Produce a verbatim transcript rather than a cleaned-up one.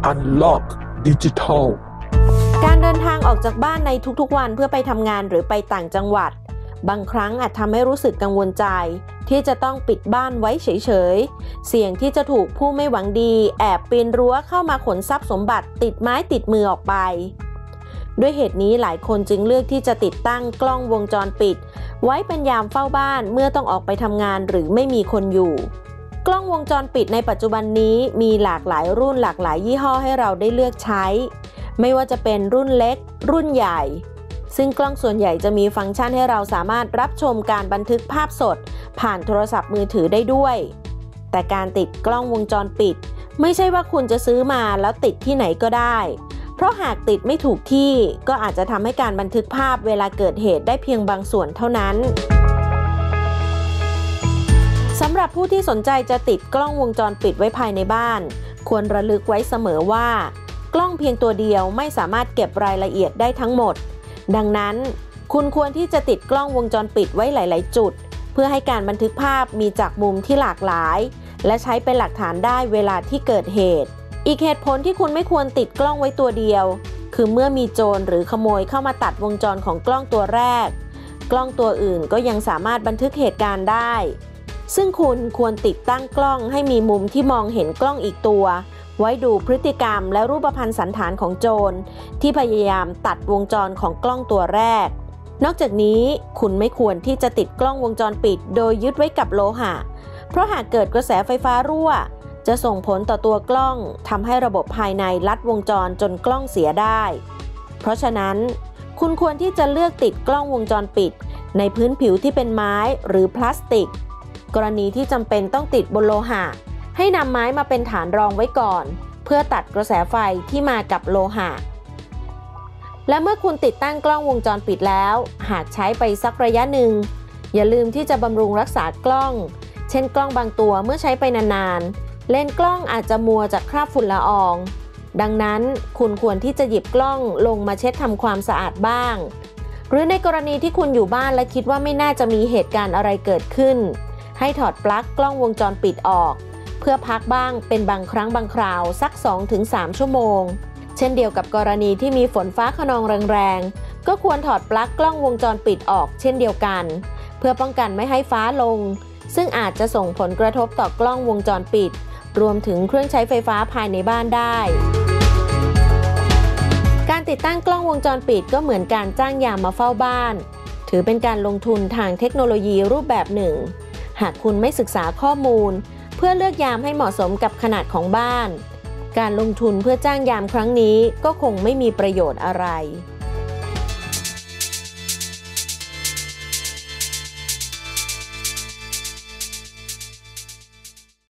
Unlock Digital การเดินทางออกจากบ้านในทุกๆวันเพื่อไปทำงานหรือไปต่างจังหวัดบางครั้งอาจทำให้รู้สึกกังวลใจที่จะต้องปิดบ้านไว้เฉยๆเสี่ยงที่จะถูกผู้ไม่หวังดีแอบปีนรั้วเข้ามาขนทรัพย์สมบัติติดไม้ติดมือออกไปด้วยเหตุนี้หลายคนจึงเลือกที่จะติดตั้งกล้องวงจรปิดไว้เป็นยามเฝ้าบ้านเมื่อต้องออกไปทำงานหรือไม่มีคนอยู่กล้องวงจรปิดในปัจจุบันนี้มีหลากหลายรุ่นหลากหลายยี่ห้อให้เราได้เลือกใช้ไม่ว่าจะเป็นรุ่นเล็กรุ่นใหญ่ซึ่งกล้องส่วนใหญ่จะมีฟังก์ชันให้เราสามารถรับชมการบันทึกภาพสดผ่านโทรศัพท์มือถือได้ด้วยแต่การติดกล้องวงจรปิดไม่ใช่ว่าคุณจะซื้อมาแล้วติดที่ไหนก็ได้เพราะหากติดไม่ถูกที่ก็อาจจะทำให้การบันทึกภาพเวลาเกิดเหตุได้เพียงบางส่วนเท่านั้นสำหรับผู้ที่สนใจจะติดกล้องวงจรปิดไว้ภายในบ้านควรระลึกไว้เสมอว่ากล้องเพียงตัวเดียวไม่สามารถเก็บรายละเอียดได้ทั้งหมดดังนั้นคุณควรที่จะติดกล้องวงจรปิดไว้หลายๆจุดเพื่อให้การบันทึกภาพมีจากมุมที่หลากหลายและใช้เป็นหลักฐานได้เวลาที่เกิดเหตุอีกเหตุผลที่คุณไม่ควรติดกล้องไว้ตัวเดียวคือเมื่อมีโจรหรือขโมยเข้ามาตัดวงจรของกล้องตัวแรกกล้องตัวอื่นก็ยังสามารถบันทึกเหตุการณ์ได้ซึ่งคุณควรติดตั้งกล้องให้มีมุมที่มองเห็นกล้องอีกตัวไว้ดูพฤติกรรมและรูปพรรณสันฐานของโจรที่พยายามตัดวงจรของกล้องตัวแรกนอกจากนี้คุณไม่ควรที่จะติดกล้องวงจรปิดโดยยึดไว้กับโลหะเพราะหากเกิดกระแสไฟฟ้ารั่วจะส่งผลต่อตัวกล้องทำให้ระบบภายในลัดวงจรจนกล้องเสียได้เพราะฉะนั้นคุณควรที่จะเลือกติดกล้องวงจรปิดในพื้นผิวที่เป็นไม้หรือพลาสติกกรณีที่จำเป็นต้องติดบนโลหะให้นำไม้มาเป็นฐานรองไว้ก่อนเพื่อตัดกระแสไฟที่มากับโลหะและเมื่อคุณติดตั้งกล้องวงจรปิดแล้วหากใช้ไปสักระยะหนึ่งอย่าลืมที่จะบำรุงรักษากล้องเช่นกล้องบางตัวเมื่อใช้ไปนานๆเลนส์กล้องอาจจะมัวจากคราบฝุ่นละอองดังนั้นคุณควรที่จะหยิบกล้องลงมาเช็ดทำความสะอาดบ้างหรือในกรณีที่คุณอยู่บ้านและคิดว่าไม่น่าจะมีเหตุการณ์อะไรเกิดขึ้นให้ถอดปลั๊กกล้องวงจรปิดออกเพื่อพักบ้างเป็นบางครั้งบางคราวสัก สองถึงสาม ชั่วโมงเช่นเดียวกับกรณีที่มีฝนฟ้าคะนองแรงๆก็ควรถอดปลั๊กกล้องวงจรปิดออกเช่นเดียวกันเพื่อป้องกันไม่ให้ฟ้าลงซึ่งอาจจะส่งผลกระทบต่อกล้องวงจรปิดรวมถึงเครื่องใช้ไฟฟ้าภายในบ้านได้การติดตั้งกล้องวงจรปิดก็เหมือนการจ้างยามมาเฝ้าบ้านถือเป็นการลงทุนทางเทคโนโลยีรูปแบบหนึ่งหากคุณไม่ศึกษาข้อมูลเพื่อเลือกยามให้เหมาะสมกับขนาดของบ้านการลงทุนเพื่อจ้างยามครั้งนี้ก็คงไม่มีประโยชน์อะไร